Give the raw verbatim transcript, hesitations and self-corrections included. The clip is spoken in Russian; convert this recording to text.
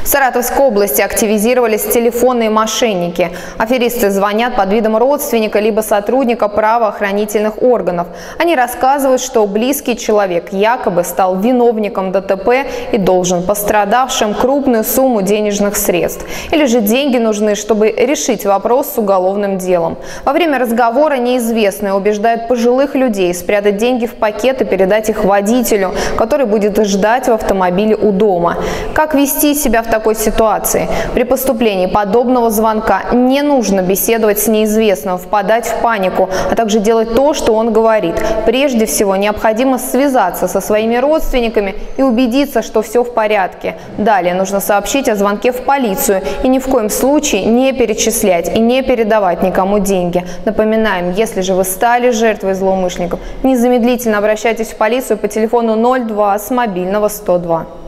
Саратовской области активизировались телефонные мошенники. Аферисты звонят под видом родственника либо сотрудника правоохранительных органов. Они рассказывают, что близкий человек якобы стал виновником ДТП и должен пострадавшим крупную сумму денежных средств. Или же деньги нужны, чтобы решить вопрос с уголовным делом. Во время разговора неизвестные убеждают пожилых людей спрятать деньги в пакет и передать их водителю, который будет ждать в автомобиле у дома. Как вести себя в такой такой ситуации? При поступлении подобного звонка не нужно беседовать с неизвестным, впадать в панику, а также делать то, что он говорит. Прежде всего, необходимо связаться со своими родственниками и убедиться, что все в порядке. Далее нужно сообщить о звонке в полицию и ни в коем случае не перечислять и не передавать никому деньги. Напоминаем, если же вы стали жертвой злоумышленников, незамедлительно обращайтесь в полицию по телефону ноль два с мобильного сто два.